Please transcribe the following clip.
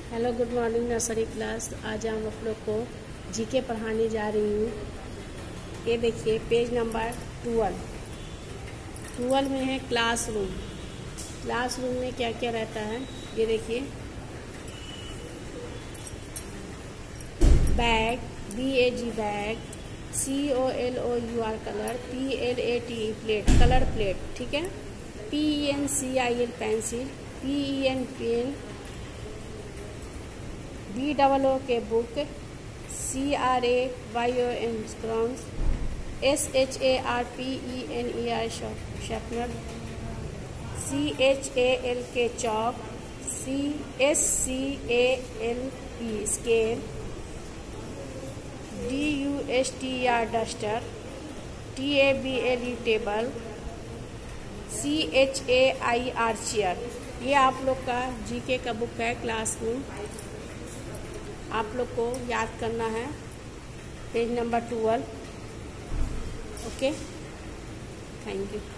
Hello, good morning nursery class. आज हम आप लोग को जीके पढ़ाने जा रही हूँ। ये देखिए पेज नंबर 12 में है क्लासरूम। क्लासरूम में क्या क्या रहता है ये देखिए। Bag, BAG bag, COLOUR colour, PLATE plate, colour plate, ठीक है। PENCIL pencil, PEN pen, BOOK book, CRAYON crayons, SHARPENER sharpener, CHALK chalk, SCALP scale, DUSTR duster, TABLE table, CHAIR chair. ये आप लोग का जीके का बुक है classroom. आप लोग को याद करना है page number 12। Okay, thank you.